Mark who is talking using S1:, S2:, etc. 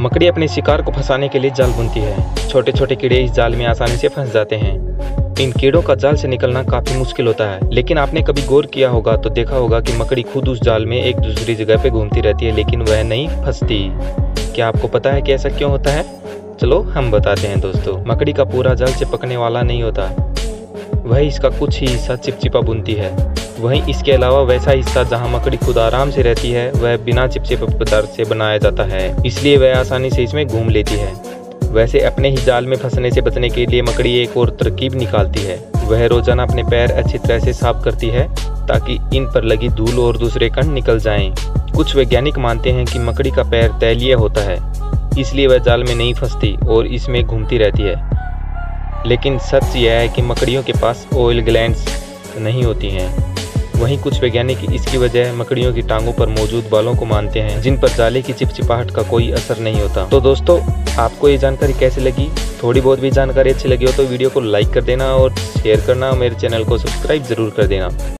S1: मकड़ी अपने शिकार को फंसाने के लिए जाल बुनती है। छोटे छोटे कीड़े इस जाल में आसानी से फंस जाते हैं। इन कीड़ों का जाल से निकलना काफी मुश्किल होता है, लेकिन आपने कभी गौर किया होगा तो देखा होगा कि मकड़ी खुद उस जाल में एक दूसरी जगह पे घूमती रहती है, लेकिन वह नहीं फंसती। क्या आपको पता है कि ऐसा क्यों होता है? चलो हम बताते हैं दोस्तों। मकड़ी का पूरा जाल चिपकने वाला नहीं होता, वह इसका कुछ ही हिस्सा चिपचिपा बुनती है। वहीं इसके अलावा वैसा हिस्सा जहां मकड़ी खुद आराम से रहती है वह बिना चिपचिपे पदार्थ से बनाया जाता है, इसलिए वह आसानी से इसमें घूम लेती है। वैसे अपने ही जाल में फंसने से बचने के लिए मकड़ी एक और तरकीब निकालती है। वह रोजाना अपने पैर अच्छी तरह से साफ करती है ताकि इन पर लगी धूल और दूसरे कण निकल जाएं। कुछ वैज्ञानिक मानते हैं कि मकड़ी का पैर तैलीय होता है, इसलिए वह जाल में नहीं फंसती और इसमें घूमती रहती है। लेकिन सच यह है कि मकड़ियों के पास ऑयल ग्लैंड्स नहीं होती हैं। वहीं कुछ वैज्ञानिक इसकी वजह मकड़ियों की टांगों पर मौजूद बालों को मानते हैं, जिन पर जाले की चिपचिपाहट का कोई असर नहीं होता। तो दोस्तों, आपको ये जानकारी कैसी लगी? थोड़ी बहुत भी जानकारी अच्छी लगी हो तो वीडियो को लाइक कर देना और शेयर करना, मेरे चैनल को सब्सक्राइब जरूर कर देना।